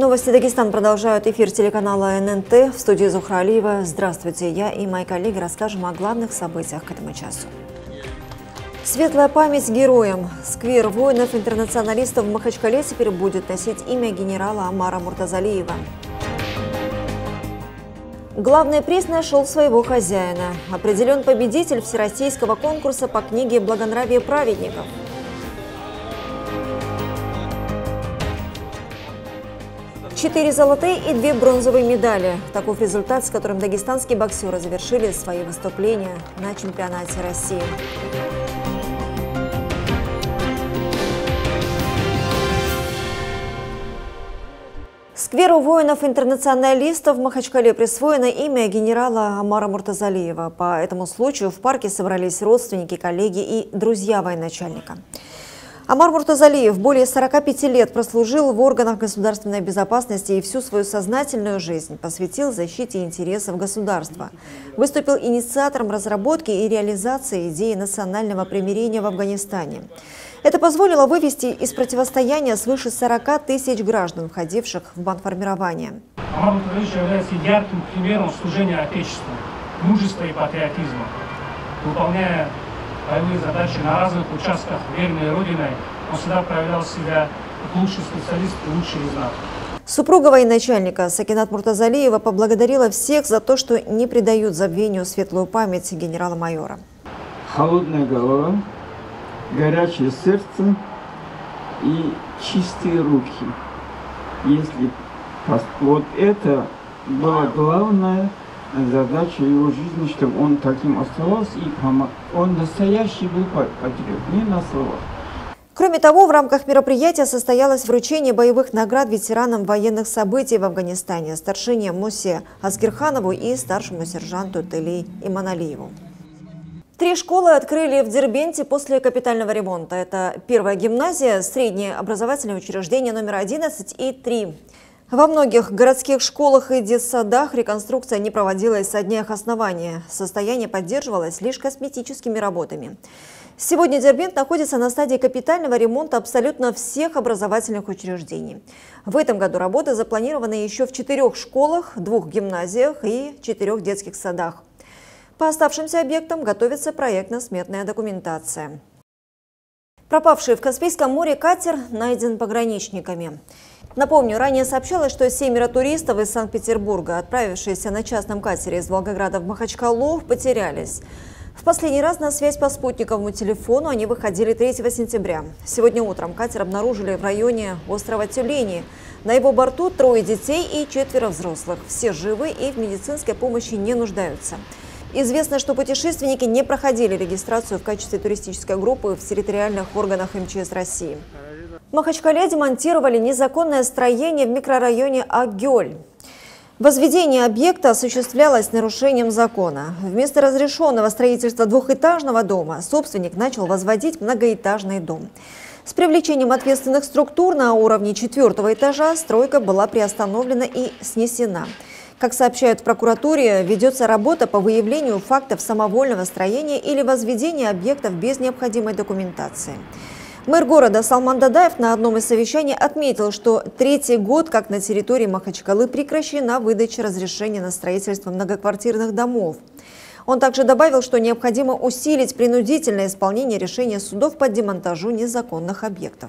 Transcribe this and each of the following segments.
Новости Дагестана продолжают эфир телеканала ННТ. В студии Зухра Алиева. Здравствуйте. Я и мои коллеги расскажем о главных событиях к этому часу. Светлая память героям. Сквер воинов-интернационалистов в Махачкале теперь будет носить имя генерала Омара Муртазалиева. Главный приз нашел своего хозяина. Определен победитель всероссийского конкурса по книге «Благонравие праведников». Четыре золотые и 2 бронзовые медали. Таков результат, с которым дагестанские боксеры завершили свои выступления на чемпионате России. Скверу воинов-интернационалистов в Махачкале присвоено имя генерала Омара Муртазалиева. По этому случаю в парке собрались родственники, коллеги и друзья военачальника. Омар Муртазалиев более 45 лет прослужил в органах государственной безопасности и всю свою сознательную жизнь посвятил защите интересов государства. Выступил инициатором разработки и реализации идеи национального примирения в Афганистане. Это позволило вывести из противостояния свыше 40 тысяч граждан, входивших в бандформирование. Омар Муртазалиевич является ярким примером служения Отечеству, мужества и патриотизма. Выполняя боевые задачи на разных участках верной Родиной, он всегда проявлял себя как лучший специалист и лучший из нас. Супруга военачальника Сакинат Муртазалиева поблагодарила всех за то, что не предают забвению светлую память генерала-майора. Холодная голова, горячее сердце и чистые руки. Вот это было главное задача его жизни, чтобы он таким оставался и он настоящий был патриот, не на словах. Кроме того, в рамках мероприятия состоялось вручение боевых наград ветеранам военных событий в Афганистане, старшине Мусе Азгирханову и старшему сержанту Тели Иманалиеву. 3 школы открыли в Дербенте после капитального ремонта. Это первая гимназия, среднее образовательное учреждение номер 11 и 3. Во многих городских школах и детсадах реконструкция не проводилась со дня их основания. Состояние поддерживалось лишь косметическими работами. Сегодня Дербент находится на стадии капитального ремонта абсолютно всех образовательных учреждений. В этом году работы запланированы еще в 4 школах, 2 гимназиях и 4 детских садах. По оставшимся объектам готовится проектно-сметная документация. Пропавший в Каспийском море катер найден пограничниками. Напомню, ранее сообщалось, что 7 туристов из Санкт-Петербурга, отправившиеся на частном катере из Волгограда в Махачкалу, потерялись. В последний раз на связь по спутниковому телефону они выходили 3 сентября. Сегодня утром катер обнаружили в районе острова Тюлени. На его борту 3 детей и 4 взрослых. Все живы и в медицинской помощи не нуждаются. Известно, что путешественники не проходили регистрацию в качестве туристической группы в территориальных органах МЧС России. В Махачкале демонтировали незаконное строение в микрорайоне Агёль. Возведение объекта осуществлялось с нарушением закона. Вместо разрешенного строительства двухэтажного дома собственник начал возводить многоэтажный дом. С привлечением ответственных структур на уровне 4-го этажа стройка была приостановлена и снесена. Как сообщают в прокуратуре, ведется работа по выявлению фактов самовольного строения или возведения объектов без необходимой документации. Мэр города Салман Дадаев на одном из совещаний отметил, что 3-й год, как на территории Махачкалы, прекращена выдача разрешения на строительство многоквартирных домов. Он также добавил, что необходимо усилить принудительное исполнение решения судов по демонтажу незаконных объектов.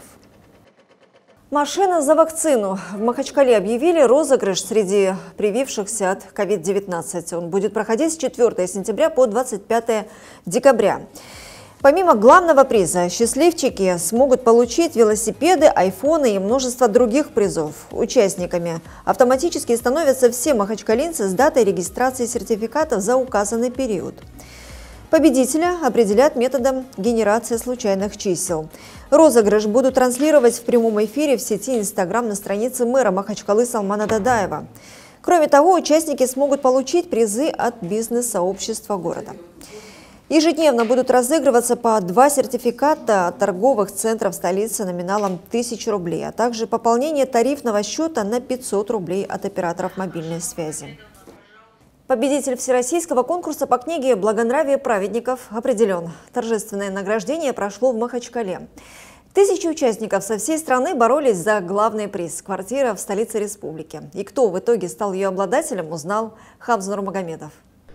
Машина за вакцину. В Махачкале объявили розыгрыш среди привившихся от COVID-19. Он будет проходить с 4 сентября по 25 декабря. Помимо главного приза, счастливчики смогут получить велосипеды, айфоны и множество других призов. Участниками автоматически становятся все махачкалинцы с датой регистрации сертификатов за указанный период. Победителя определят методом генерации случайных чисел. Розыгрыш будут транслировать в прямом эфире в сети Инстаграм на странице мэра Махачкалы Салмана Дадаева. Кроме того, участники смогут получить призы от бизнес-сообщества города. Ежедневно будут разыгрываться по 2 сертификата от торговых центров столицы номиналом 1000 рублей, а также пополнение тарифного счета на 500 рублей от операторов мобильной связи. Победитель всероссийского конкурса по книге «Благонравие праведников» определен. Торжественное награждение прошло в Махачкале. Тысячи участников со всей страны боролись за главный приз – квартира в столице республики. И кто в итоге стал ее обладателем, узнал Хамза Нурмагомедов.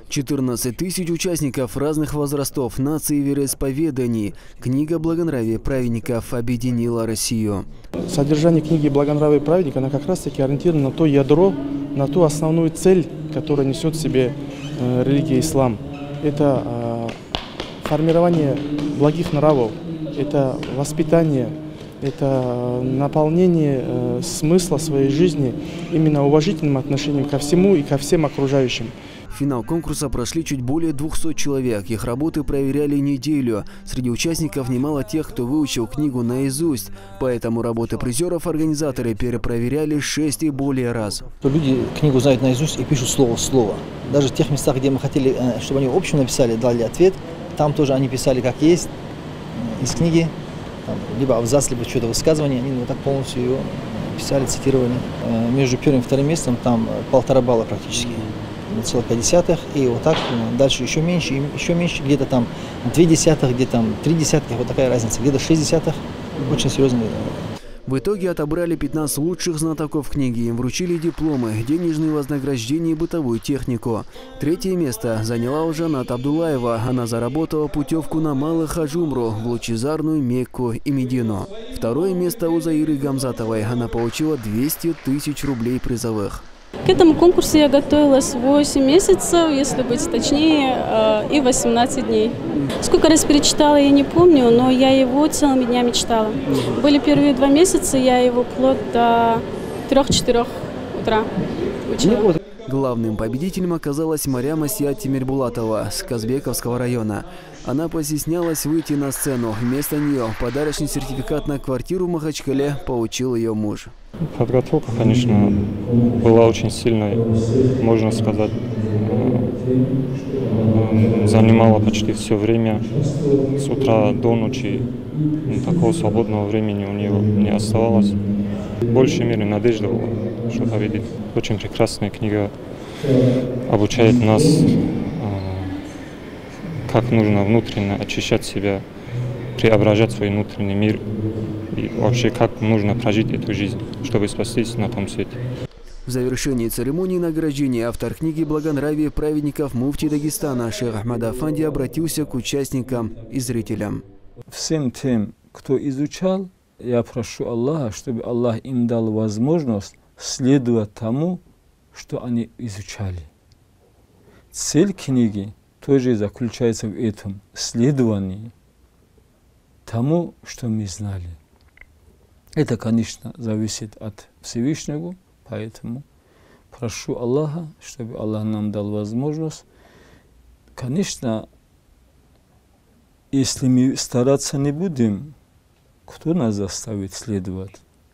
14 тысяч участников разных возрастов, наций и вероисповеданий. Книга «Благонравие праведников» объединила Россию. Содержание книги «Благонравие праведников» она как раз-таки ориентирована на то ядро, на ту основную цель, которую несет в себе религия ислам. Это формирование благих нравов, это воспитание, это наполнение смысла своей жизни именно уважительным отношением ко всему и ко всем окружающим. В финал конкурса прошли чуть более 200 человек. Их работы проверяли неделю. Среди участников немало тех, кто выучил книгу наизусть. Поэтому работы призеров организаторы перепроверяли 6 и более раз. Люди книгу знают наизусть и пишут слово в слово. Даже в тех местах, где мы хотели, чтобы они в общем написали, дали ответ, там тоже они писали как есть, из книги, там, либо абзац, либо что-то высказывание. Они вот так полностью ее писали, цитировали. Между первым и вторым местом там 1,5 балла практически. 0,5, и вот так дальше еще меньше, где-то там 0,2, где-то там 0,3, вот такая разница, где-то 0,6, очень серьезно. В итоге отобрали 15 лучших знатоков книги, им вручили дипломы, денежные вознаграждения и бытовую технику. 3-е место заняла Ужанат Абдулаева, она заработала путевку на Малый Хадж-Умру в лучезарную Мекку и Медину. 2-е место у Заиры Гамзатовой, она получила 200 тысяч рублей призовых. К этому конкурсу я готовилась 8 месяцев, если быть точнее, и 18 дней. Сколько раз перечитала, я не помню, но я его целыми днями читала. Были первые 2 месяца, я его вплоть до 3-4 утра учила. Главным победителем оказалась Марьям Асия Тимирбулатова с Казбековского района. Она постеснялась выйти на сцену. Вместо нее подарочный сертификат на квартиру в Махачкале получил ее муж. Подготовка, конечно, была очень сильной, можно сказать. Занимала почти все время, с утра до ночи. Такого свободного времени у нее не оставалось. В большей мере надежда была, что победит. Очень прекрасная книга, обучает нас, как нужно внутренне очищать себя, преображать свой внутренний мир и вообще как нужно прожить эту жизнь, чтобы спастись на том свете. В завершении церемонии награждения автор книги «Благонравие праведников» муфти Дагестана Шейх Ахмад Афанди обратился к участникам и зрителям. Всем тем, кто изучал, я прошу Аллаха, чтобы Аллах им дал возможность следовать тому, что они изучали. Цель книги тоже заключается в этом следовании тому, что мы знали. Это, конечно, зависит от Всевышнего, поэтому прошу Аллаха, чтобы Аллах нам дал возможность. Конечно, если мы стараться не будем, кто нас заставит следовать?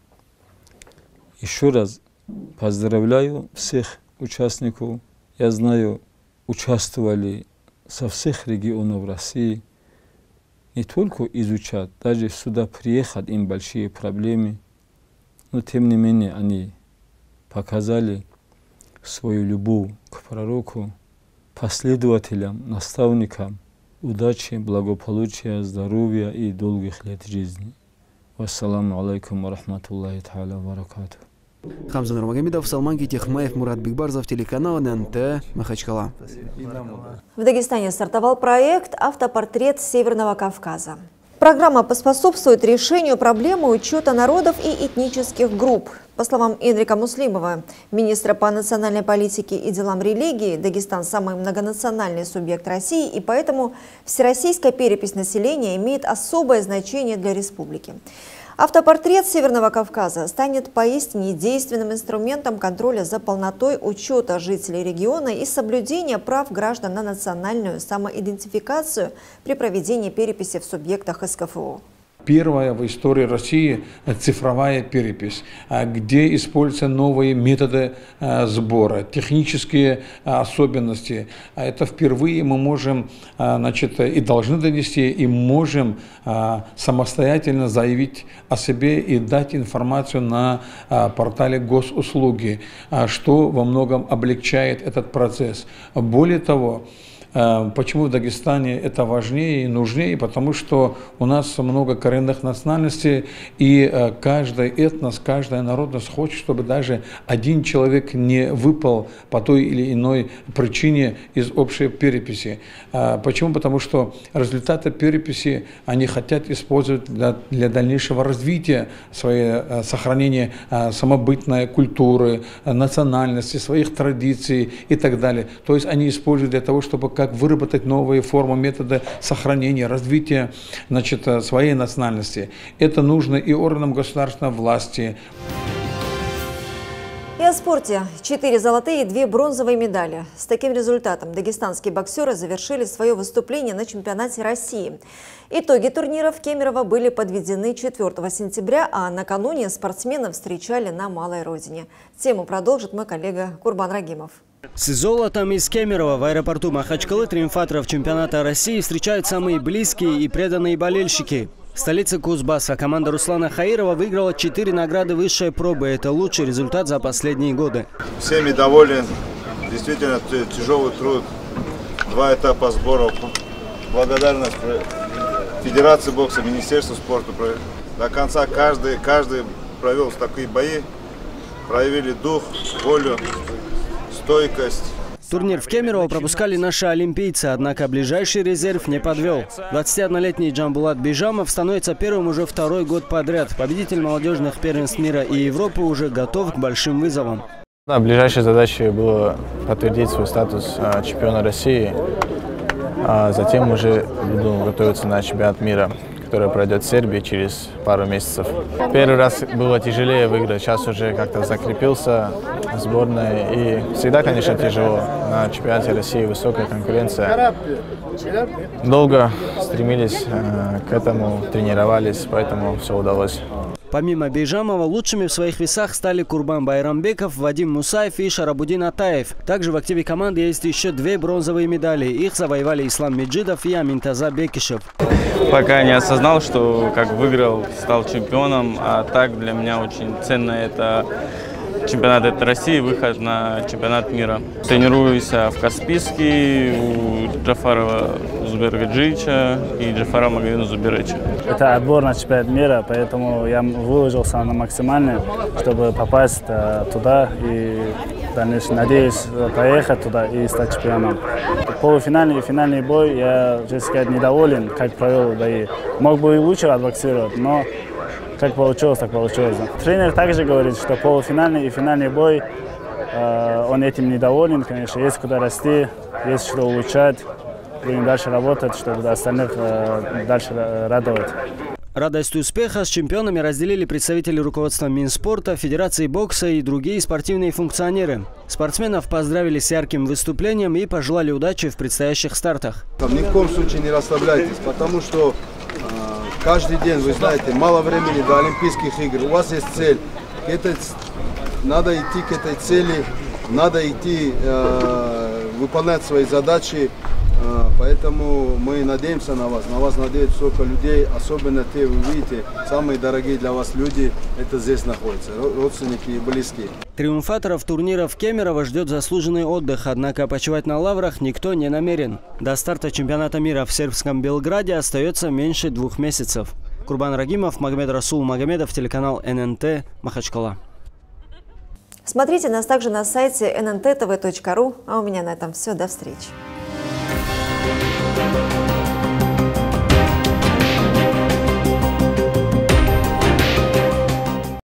Еще раз поздравляю всех участников. Я знаю, участвовали со всех регионов России. Не только изучать, даже сюда приехать им большие проблемы. Но тем не менее они показали свою любовь к пророку, последователям, наставникам, удачи, благополучия, здоровья и долгих лет жизни. Вассаламу алейкум ва рахматуллахи та'аля ва баракатух. Хамза Нурмагомедов, Салман Китехмаев, Мурат Бекбарзов, телеканал ННТ, Махачкала. В Дагестане стартовал проект «Автопортрет Северного Кавказа». Программа поспособствует решению проблемы учета народов и этнических групп. По словам Энрика Муслимова, министра по национальной политике и делам религии, Дагестан – самый многонациональный субъект России, и поэтому всероссийская перепись населения имеет особое значение для республики. Автопортрет Северного Кавказа станет поистине действенным инструментом контроля за полнотой учета жителей региона и соблюдения прав граждан на национальную самоидентификацию при проведении переписи в субъектах СКФО. Первая в истории России цифровая перепись, где используются новые методы сбора, технические особенности. Это впервые мы можем, и должны донести, и можем самостоятельно заявить о себе и дать информацию на портале госуслуги, что во многом облегчает этот процесс. Более того, Почему в Дагестане это важнее и нужнее? Потому что у нас много коренных национальностей, и каждый этнос, каждая народность хочет, чтобы даже один человек не выпал по той или иной причине из общей переписи. Почему? Потому что результаты переписи они хотят использовать для дальнейшего развития своей сохранения самобытной культуры, национальности, своих традиций и так далее. То есть они используют для того, чтобы как выработать новые формы, методы сохранения, развития, значит, своей национальности. Это нужно и органам государственной власти. И о спорте. 4 золотые и 2 бронзовые медали. С таким результатом дагестанские боксеры завершили свое выступление на чемпионате России. Итоги турнира в Кемерово были подведены 4 сентября, а накануне спортсменов встречали на малой родине. Тему продолжит мой коллега Курбан Рагимов. С золотом из Кемерово в аэропорту Махачкалы триумфаторов чемпионата России встречают самые близкие и преданные болельщики. В столице Кузбасса команда Руслана Хаирова выиграла 4 награды высшей пробы. Это лучший результат за последние годы. Всеми доволен. Действительно тяжелый труд. 2 этапа сборов. Благодарность Федерации бокса, Министерству спорта. До конца каждый провел такие бои. Проявили дух, волю, стойкость. Турнир в Кемерово пропускали наши олимпийцы, однако ближайший резерв не подвел. 21-летний Джамбулат Бижамов становится первым уже 2-й год подряд. Победитель молодежных первенств мира и Европы уже готов к большим вызовам. Да, ближайшей задачей было подтвердить свой статус чемпиона России, а затем уже буду готовиться на чемпионат мира, который пройдет в Сербии через пару месяцев. Первый раз было тяжелее выиграть, сейчас уже как-то закрепился в сборной. И всегда, конечно, тяжело. На чемпионате России высокая конкуренция. Долго стремились к этому, тренировались, поэтому все удалось. Помимо Бейжамова, лучшими в своих весах стали Курбан Байрамбеков, Вадим Мусаев и Шарабудин Атаев. Также в активе команды есть еще 2 бронзовые медали. Их завоевали Ислам Меджидов и Аминтаза Бекишев. Пока не осознал, что как выиграл, стал чемпионом, а так для меня очень ценно это чемпионат России, выход на чемпионат мира. Тренируюсь в Каспийске у Джафарова Зубергаджича и Джафара Магомеда Зуберыча. Это отбор на чемпионат мира, поэтому я выложился на максимально, чтобы попасть туда и дальше, надеюсь, поехать туда и стать чемпионом. Полуфинальный и финальный бой я, честно сказать, недоволен, как провел бои. Мог бы и лучше отбоксировать, но как получилось, так получилось. Тренер также говорит, что полуфинальный и финальный бой, он этим недоволен, конечно, есть куда расти, есть что улучшать. Будем дальше работать, чтобы остальных дальше радовать. Радость успеха с чемпионами разделили представители руководства Минспорта, Федерации бокса и другие спортивные функционеры. Спортсменов поздравили с ярким выступлением и пожелали удачи в предстоящих стартах. Ни в коем случае не расслабляйтесь, потому что каждый день, вы знаете, мало времени до Олимпийских игр. У вас есть цель. Надо идти к этой цели, надо идти выполнять свои задачи. Поэтому мы надеемся на вас надеется столько людей, особенно те, вы видите, самые дорогие для вас люди, это здесь находятся, родственники и близкие. Триумфаторов турнира в Кемерово ждет заслуженный отдых, однако почивать на лаврах никто не намерен. До старта чемпионата мира в сербском Белграде остается меньше 2 месяцев. Курбан Рагимов, Магомед Расул Магомедов, телеканал ННТ, Махачкала. Смотрите нас также на сайте nntv.ru. А у меня на этом все. До встречи.